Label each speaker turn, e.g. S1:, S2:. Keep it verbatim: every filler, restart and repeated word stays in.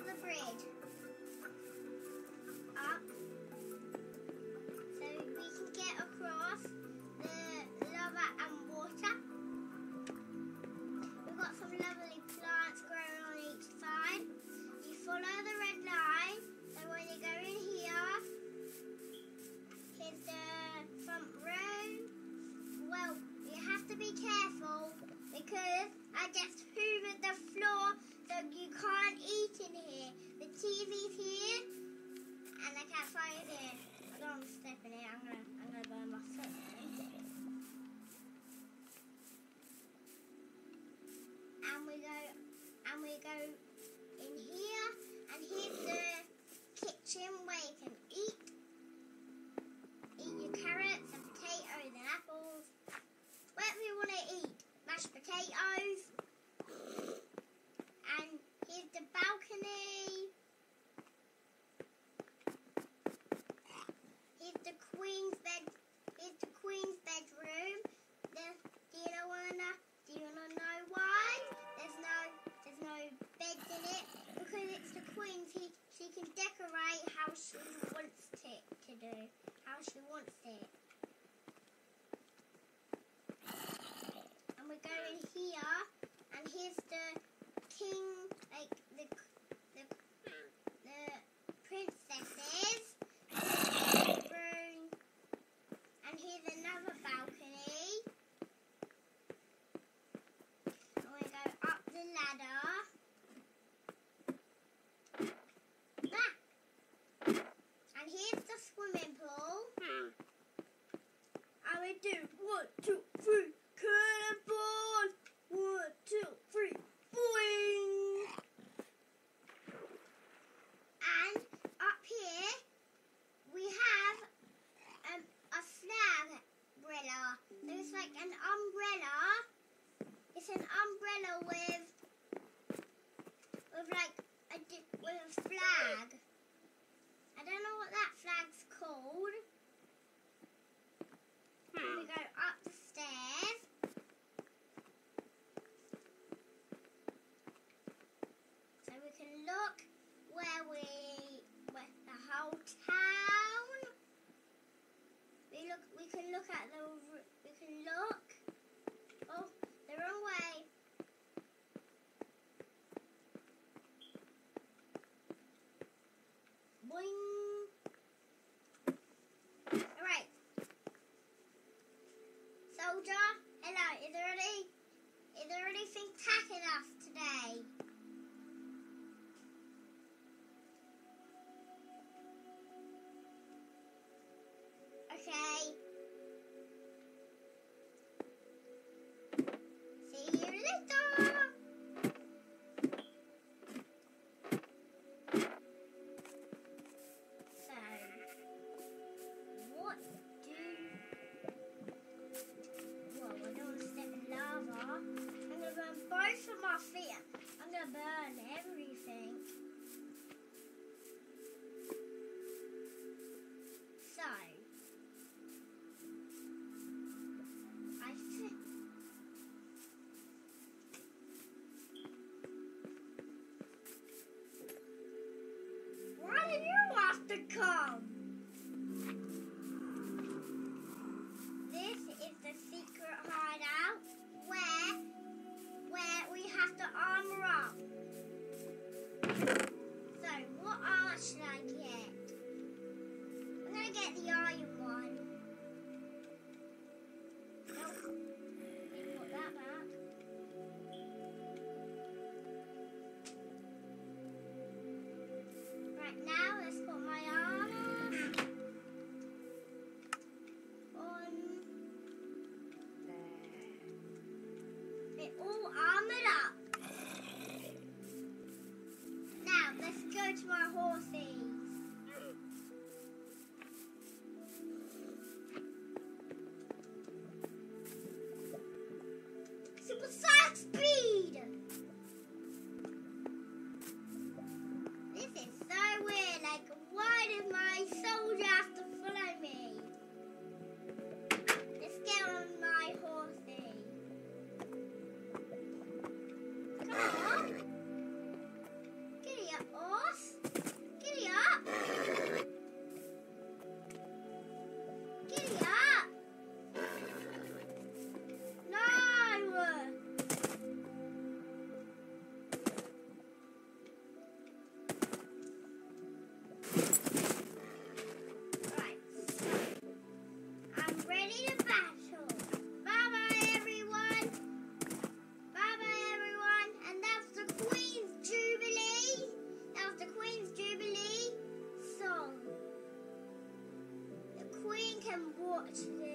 S1: the bridge up so we can get across the lava and water. We've got some lovely plants growing on each side. You follow the red line, so when you go in here, here's the front room. Well, you have to be careful because I just hoovered the floor so you can't eat in here. The T V's here and the campfire's here. I don't want to step in it, I'm gonna I'm gonna burn my foot. And we go and we go in here, and here's the kitchen where you can eat. Eat your carrots and potatoes and apples. Whatever you want to eat. Mashed potatoes. And here's the balcony. Here's the queen's bed. Here's the queen's bedroom. The, do you know wanna? Do you wanna know why? There's no, there's no beds in it because it's the queen's. He, she can decorate how she wants it to do, how she wants it. And we go in here, and here's the king, like the the the princesses. Room. And here's another balcony. And we go up the ladder. Ah! And here's the swimming pool. And we do one, two, three, cannonball. One, two, three, boing. And up here we have um, a flag umbrella. So it's like an umbrella. It's an umbrella with with like a with a flag. I don't know what that flag's called. And we go up the stairs. So we can look where we where the whole town. We look. We can look at the. We can look. Oh, the wrong way. Boing. All right. Soldier, hello. Is there any? Is there anything attacking us today? Okay. See you later. So, what do... Well, I don't want to step in lava. I'm going to burn both of my feet. I'm going to burn everything. So... Why did you have to come? This is the secret hideout where where we have to armor up. So what art should I get? I'm gonna get the iron one. Nope. Didn't put that back. Right now, let's put my armor. watch this.